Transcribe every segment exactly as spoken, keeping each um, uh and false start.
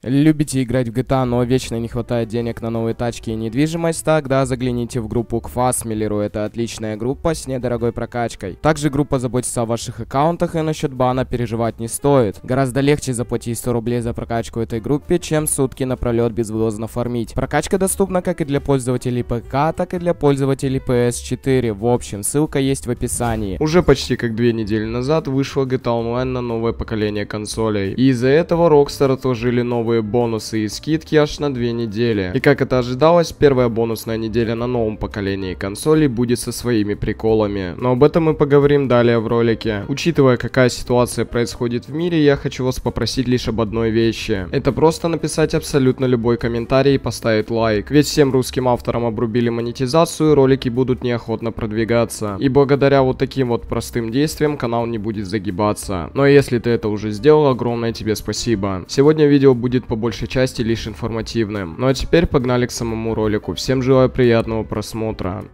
Любите играть в джи ти эй, но вечно не хватает денег на новые тачки и недвижимость? Тогда загляните в группу к Фасмиллеру. Это отличная группа с недорогой прокачкой. Также группа заботится о ваших аккаунтах, и насчет бана переживать не стоит. Гораздо легче заплатить сто рублей за прокачку этой группе, чем сутки напролет безвылазно фармить. Прокачка доступна как и для пользователей ПК, так и для пользователей пи эс четыре. В общем, ссылка есть в описании. Уже почти как две недели назад вышла джи ти эй Online на новое поколение консолей. И из-за этого Rockstar отложили новые бонусы и скидки аж на две недели. И как это ожидалось, первая бонусная неделя на новом поколении консолей будет со своими приколами. Но об этом мы поговорим далее в ролике. Учитывая, какая ситуация происходит в мире, я хочу вас попросить лишь об одной вещи. Это просто написать абсолютно любой комментарий и поставить лайк. Ведь всем русским авторам обрубили монетизацию, ролики будут неохотно продвигаться. И благодаря вот таким вот простым действиям канал не будет загибаться. Но если ты это уже сделал, огромное тебе спасибо. Сегодня видео будет по большей части лишь информативным. Ну а теперь погнали к самому ролику. Всем желаю приятного просмотра.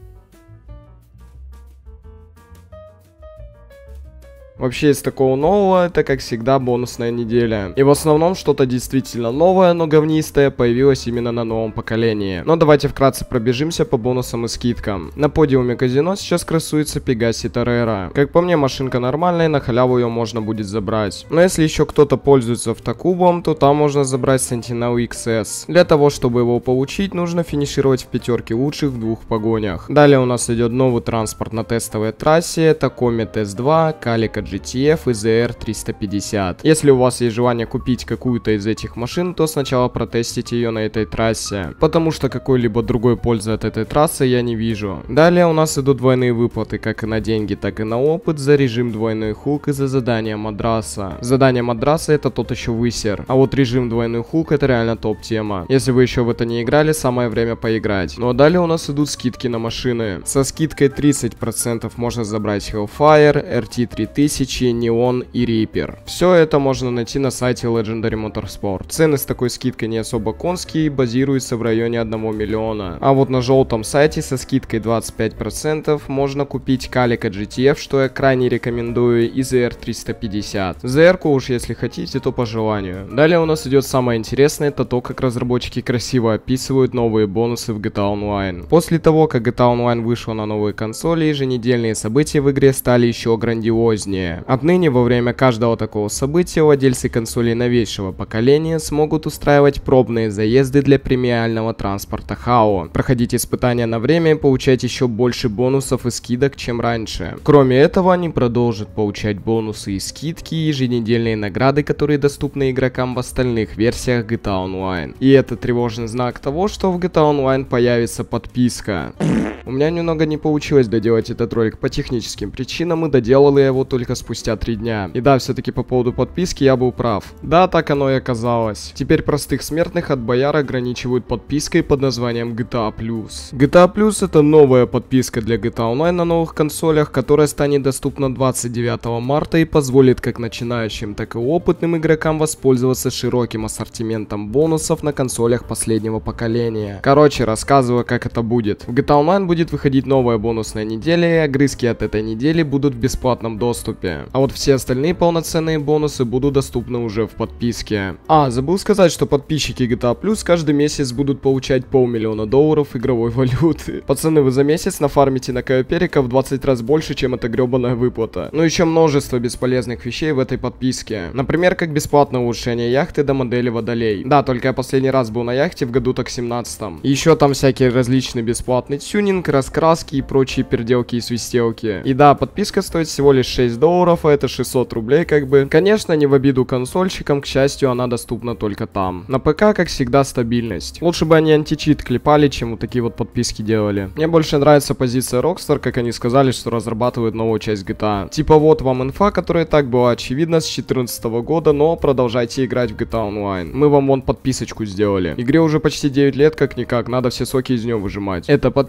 Вообще из такого нового, это как всегда бонусная неделя. И в основном что-то действительно новое, но говнистое появилось именно на новом поколении. Но давайте вкратце пробежимся по бонусам и скидкам. На подиуме казино сейчас красуется Пегаси Торрера. Как по мне, машинка нормальная, на халяву ее можно будет забрать. Но если еще кто-то пользуется автокубом, то там можно забрать Sentinel икс эс. Для того, чтобы его получить, нужно финишировать в пятерке лучших в двух погонях. Далее у нас идет новый транспорт на тестовой трассе, это Comet эс два, Calica джи ти эф и зэ эр триста пятьдесят. Если у вас есть желание купить какую-то из этих машин, то сначала протестите ее на этой трассе, потому что какой-либо другой пользы от этой трассы я не вижу. Далее у нас идут двойные выплаты как и на деньги, так и на опыт за режим двойной хук и за задание мадраса. Задание мадраса это тот еще высер, а вот режим двойной хук это реально топ тема. Если вы еще в это не играли, самое время поиграть. Ну а далее у нас идут скидки на машины. Со скидкой тридцать процентов можно забрать Hellfire, эр ти три тысячи, Neon и Reaper. Все это можно найти на сайте Legendary Motorsport. Цены с такой скидкой не особо конские, базируются в районе одного миллиона. А вот на желтом сайте со скидкой двадцать пять процентов можно купить Calica джи ти эф, что я крайне рекомендую, и зэ эр триста пятьдесят. зэ эр-ку уж если хотите, то по желанию. Далее у нас идет самое интересное, это то, как разработчики красиво описывают новые бонусы в джи ти эй Online. После того, как джи ти эй Online вышел на новые консоли, еженедельные события в игре стали еще грандиознее. Отныне во время каждого такого события владельцы консолей новейшего поколения смогут устраивать пробные заезды для премиального транспорта ХАО, проходить испытания на время и получать еще больше бонусов и скидок, чем раньше. Кроме этого, они продолжат получать бонусы и скидки и еженедельные награды, которые доступны игрокам в остальных версиях джи ти эй Online. И это тревожный знак того, что в джи ти эй Online появится подписка. У меня немного не получилось доделать этот ролик по техническим причинам, и доделал я его только спустя три дня. И да, все-таки по поводу подписки я был прав. Да, так оно и оказалось. Теперь простых смертных от бояр ограничивают подпиской под названием джи ти эй плюс. джи ти эй плюс это новая подписка для джи ти эй Online на новых консолях, которая станет доступна двадцать девятого марта и позволит как начинающим, так и опытным игрокам воспользоваться широким ассортиментом бонусов на консолях последнего поколения. Короче, рассказываю, как это будет. В джи ти эй Online будет выходить новая бонусная неделя, и огрызки от этой недели будут в бесплатном доступе. А вот все остальные полноценные бонусы будут доступны уже в подписке. А, забыл сказать, что подписчики джи ти эй плюс каждый месяц будут получать полмиллиона долларов игровой валюты. Пацаны, вы за месяц нафармите на Кайоперика в двадцать раз больше, чем эта гребаная выплата. Ну еще множество бесполезных вещей в этой подписке. Например, как бесплатное улучшение яхты до модели Водолей. Да, только я последний раз был на яхте в году так семнадцатом. И еще там всякие различные бесплатный тюнинг, раскраски и прочие переделки и свистелки. И да, подписка стоит всего лишь шесть долларов, а это шестьсот рублей как бы. Конечно, не в обиду консольщикам, к счастью, она доступна только там. На ПК, как всегда, стабильность. Лучше бы они античит клепали, чем вот такие вот подписки делали. Мне больше нравится позиция Rockstar, как они сказали, что разрабатывают новую часть джи ти эй. Типа вот вам инфа, которая так была очевидна с две тысячи четырнадцатого года, но продолжайте играть в джи ти эй Online. Мы вам вон подписочку сделали. Игре уже почти девять лет, как-никак, надо все соки из нее выжимать. Эта подписка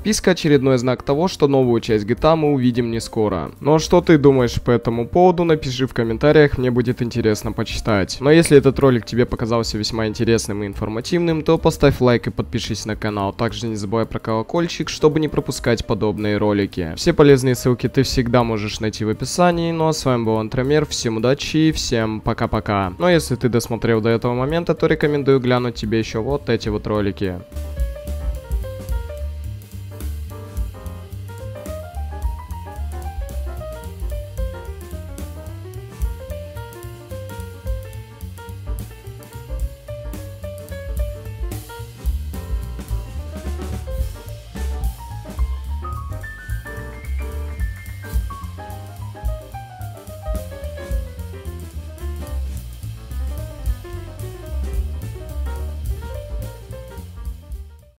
очередной знак того, что новую часть джи ти эй мы увидим не скоро. Ну а что ты думаешь по этому поводу, напиши в комментариях, мне будет интересно почитать. Но если этот ролик тебе показался весьма интересным и информативным, то поставь лайк и подпишись на канал. Также не забывай про колокольчик, чтобы не пропускать подобные ролики. Все полезные ссылки ты всегда можешь найти в описании. Ну а с вами был Антромер, всем удачи и всем пока-пока. Ну а если ты досмотрел до этого момента, то рекомендую глянуть тебе еще вот эти вот ролики.